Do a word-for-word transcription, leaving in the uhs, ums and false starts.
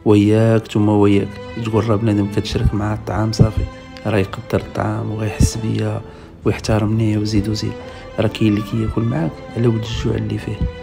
وياك ثم وياك تقول راه بنادم كتشارك معاه الطعام صافي راه يقدر الطعام وغيحس بيا ويحترمني وزيد وزيد. راه كاين اللي كياكل معاك على ود الجوع اللي فيه.